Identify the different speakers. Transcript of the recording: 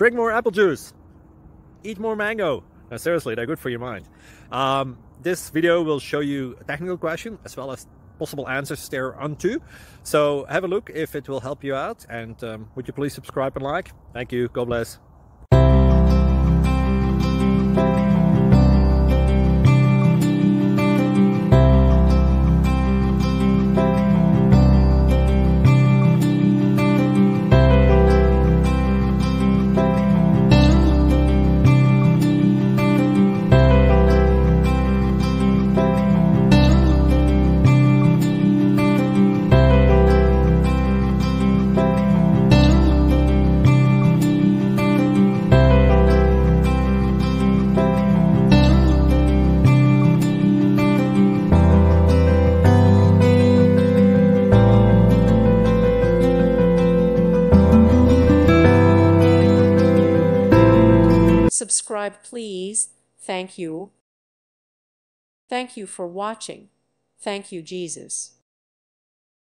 Speaker 1: Drink more apple juice. Eat more mango. No, seriously, they're good for your mind. This video will show you a technical question as well as possible answers thereunto. So have a look if it will help you out, and would you please subscribe and like? Thank you. God bless.
Speaker 2: Subscribe, please. Thank you. Thank you for watching. Thank you, Jesus.